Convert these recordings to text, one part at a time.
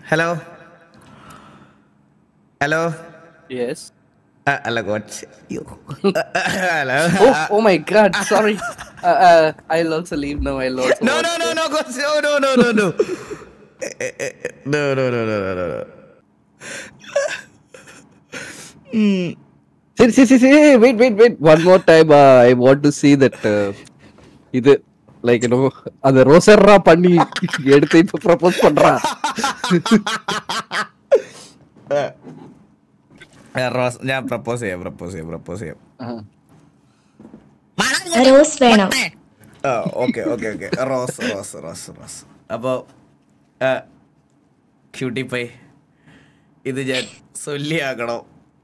Hello. Hello. Yes. Hello, coach. You. Hello. Oh my God. Sorry. I'll also leave now. I'll also No, watch no, no, it. no, coach. No, no, no, no, no. No, no, no, no, no, no. See. Wait. One more time. I want to see that. இது like அந்த ரோசர்ரா பண்ணி எடுத்து இப்ப propose பண்றா. Rose ഞാൻ propose ചെയ്യാം rose വേണം. Okay rose അപ്പോൾ ക്യൂട്ടി പൈ ഇത് ഞാൻ സൊല്ലിയാക്കണം.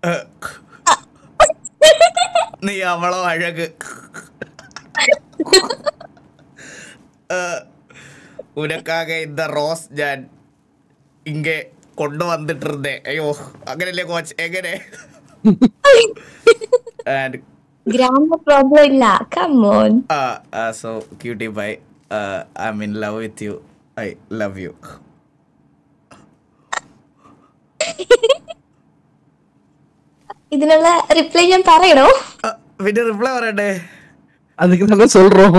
നീ അവളോ അഴക് ഉനക്കാക இந்த റോസ് ഞാൻ ഇങ്ങെ കൊണ്ടുവന്നിട്ടിരുന്നേ. അയ്യോ അങ്ങനല്ലേ കോച്ച്, എങ്ങനെ? ഗ്രാമർ പ്രോബ്ലം ഇല്ല. Come on. So cutie pie, I'm in love with you. I love you. ഇതിനുള്ള റിപ്ലൈ ഞാൻ പറയണോ? പിന്നെ റിപ്ലൈ പറയണ്ടേ? அதுக்கு தான சொல்றோம்.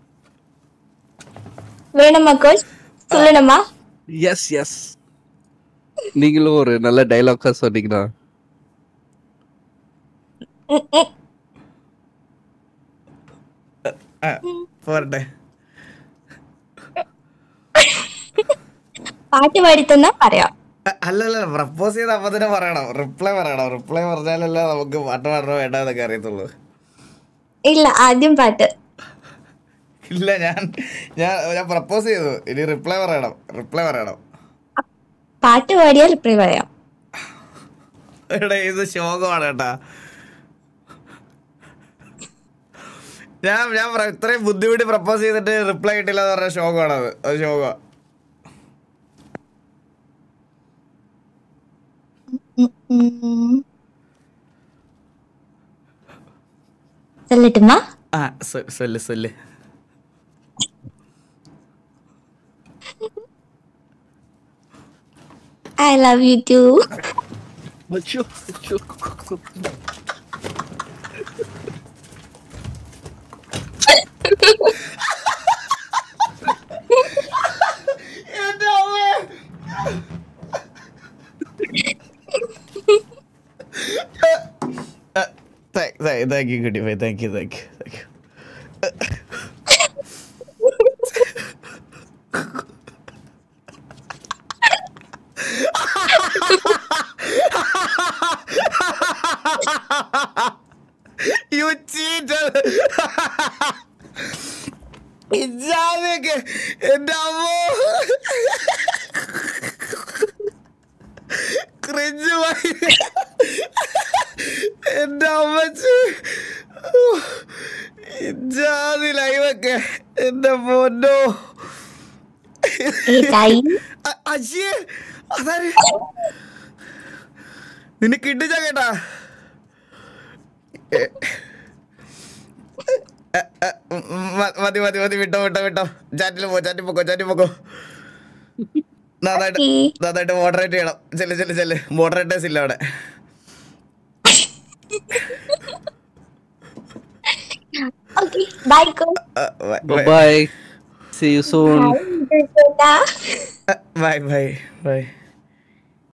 வேணுமா கோச்? சொல்லணுமா? எஸ். நீங்களும் ஒரு நல்ல டயலாக்கா சொன்னீங்கன்னா. പോരട്ടെ. പാട്ട് പാടിത്തന്നാ പറയാം. അല്ലല്ല, പ്രപ്പോസ് ചെയ്ത് അപ്പൊ തന്നെ പറയണം. റിപ്ലൈ പറഞ്ഞാലല്ലേ നമുക്ക് പാട്ട് പാടണോ വേണ്ടെന്നൊക്കെ അറിയത്തുള്ളൂ. ഇല്ല, ആദ്യം പാട്ട്. ഇല്ല, ഞാൻ പ്രപ്പോസ് ചെയ്തു. ഇനി റിപ്ലൈ പറയണം. പാട്ട് പാടിയാൽ റിപ്ലൈ പറയാം. എടാ ഇത് ശോകമാണ് കേട്ടാ. ഞാൻ ഇത്രയും ബുദ്ധിമുട്ടി പ്രപ്പോസ് ചെയ്തിട്ട് റിപ്ലൈ കിട്ടില്ല എന്ന് പറഞ്ഞ ശോകമാണത്. അത് ശോകം. சொல்லட்டுமா? சொல்லு. I love you too. அச்சோ. Thank you, Cutie Pie. Thank you. You cheated. ഇജാനൊക്കെ എന്റെ അമ്മോ ക്രിഞ്ചുമായി എന്റെ അമ്മച്ച് ഇജാതി ലൈവൊക്കെ എന്റെ പൊന്നോ. അശ്ശേ അതാര് നിന്നെ കിട്ടിച്ച കേട്ടാ. മതി വിട്ടോ. ചാറ്റിൽ പോക്കോ. നന്നായിട്ട് മോഡറേറ്റ് ചെയ്യണം. ചെല്ല് മോഡറേറ്റേഴ്സ് ഇല്ല അവിടെ. Okay, bye coach. Bye. See you soon. Bye. Bye.